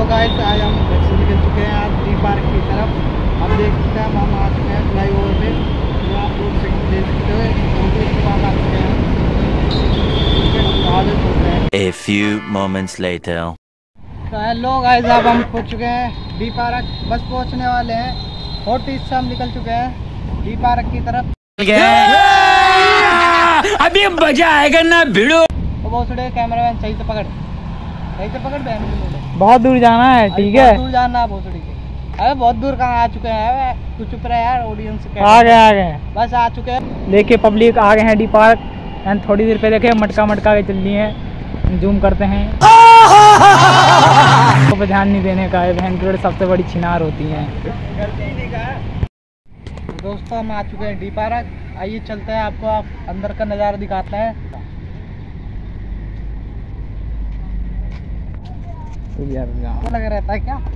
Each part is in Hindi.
गाइस आज हम घर से निकल चुके हैं आज डी पार्क की तरफ। अब देख सकते हैं हम आ चुके हैं फ्लाई ओवर पे, जो आप लोग से देख सकते हो आ चुके हैं। A few moments later. तो हेलो गाइस, अब हम पहुंच चुके हैं डी पार्क, बस पहुंचने वाले हैं। 40 से हम निकल चुके हैं डी पार्क की तरफ। अभी मजा आएगा ना भिड़ो। तो बहुत थोड़े कैमरामैन सही से पकड़ बहन। बहुत दूर जाना है, ठीक है। दूर जाना है बहुत थोड़ी। अरे बहुत दूर कहाँ आ चुके हैं, तू चुप रहा यार, ऑडियंस आ गए बस आ चुके हैं। देखिए पब्लिक आ गए हैं डी पार्क। एंड थोड़ी देर पहले देखिए मटका के चल रही है। जूम करते हैं तो पे ध्यान नहीं देने का है, बहन की सबसे बड़ी छिनार होती है। दोस्तों हम आ चुके हैं डी पार्क, आइए चलते हैं, आपको आप अंदर का नज़ारा दिखाते हैं। लगा रहता है क्या,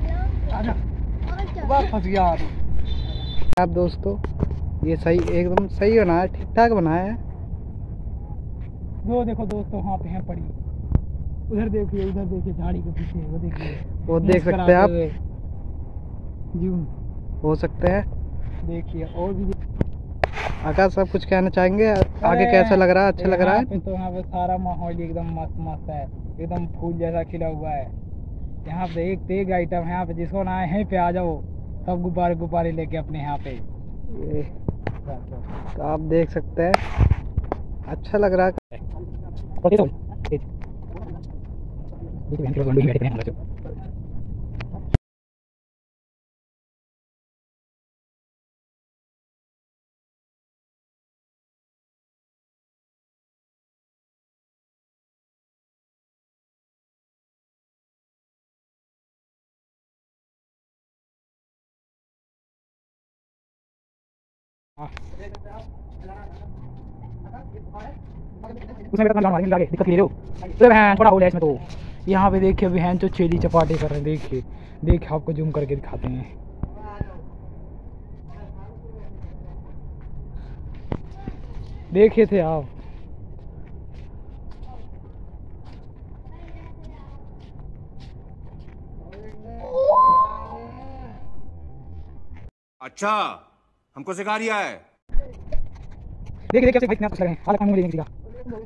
फंस गया आप। दोस्तों ये सही, एकदम सही बनाया है, ठीक ठाक बनाया है। वो देखो दोस्तों वहाँ पे है पड़ी, उधर देखिए झाड़ी के पीछे वो देखिए, वो देख सकते हैं आप, जूम हो सकते हैं। देखिए और भी आकाश सब कुछ कहना चाहेंगे, आगे कैसा लग रहा है? अच्छा लग रहा है। तो यहाँ पे सारा माहौल एकदम मस्त है, एकदम फूल जैसा खिला हुआ है। यहाँ पे एक से एक आइटम है, यहाँ पे जिसको ना है पे आ जाओ, सब गुब्बारे लेके अपने यहाँ पे। तो आप देख सकते हैं, अच्छा लग रहा है। उसमें दिक्कत ले रहे हो तो बहन थोड़ा हो इसमें। तो यहाँ पे देखिए बहन जो चेली चपाटे कर रहे हैं, देखिए आपको जूम करके दिखाते हैं। देखिए थे आप, अच्छा हमको सिखा रिया है। देखिए कैसे भाई कुछ लगे हाल काम लेंगे सीधा।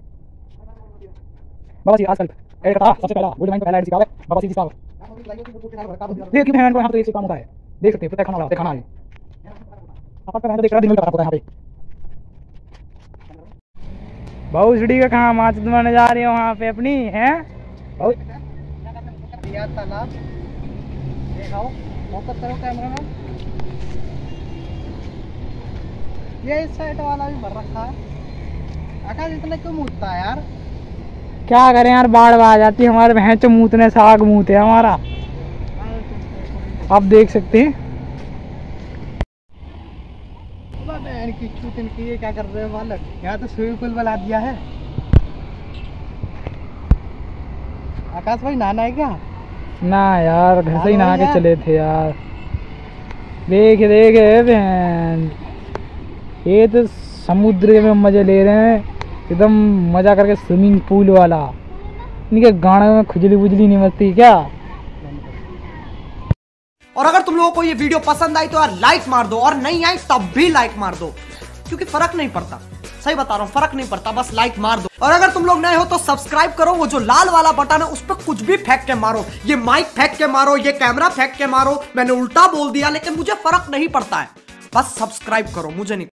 बाबा जी आजकल ऐड करता सबसे पहला गुड माइंड को पहला ऐड सिखावे बाबा जी सिखावे। देखिए बहन को यहाँ तो एक काम होता है, देख सकते हैं पता खाना है आप का देख रहा दिन में होता है यहाँ पे। बहुत सीढ़ी का कहाँ माच तुम्हारे जा रही हो वहाँ पे अपनी हैं बहुत तालाब दिखाओ, फोकस करो कैमरा में। ये इस साइड वाला भी भर रखा है। आकाश इतना क्यों मूतता है यार? क्या करें यार, बाढ़ आ जाती है हमारे भैंस मूतने से आग मूत है हमारा, आप देख सकते हैं। बहन की छूट इनकी, ये क्या कर रहे हो बालक? यहाँ तो स्विमिंग पूल बना दिया है। आकाश भाई नहाना है क्या? ना यार घर से ही नहा के चले थे यार। देखे बहन ये तो समुद्र में मजे ले रहे हैं, एकदम मजा करके स्विमिंग पूल वाला। इनके गाने में खुजली बुजली नहीं मचती क्या? और अगर तुम लोगों को ये वीडियो पसंद आई तो यार लाइक मार दो, और नहीं आई तब भी लाइक मार दो, क्योंकि फर्क नहीं पड़ता। सही बता रहा हूँ, फर्क नहीं पड़ता, बस लाइक मार दो। और अगर तुम लोग नए हो तो सब्सक्राइब करो, वो जो लाल वाला बटन है उस पर कुछ भी फेंक के मारो, ये माइक फेंक के मारो, ये कैमरा फेंक के मारो, मैंने उल्टा बोल दिया लेकिन मुझे फर्क नहीं पड़ता है, बस सब्सक्राइब करो, मुझे नहीं।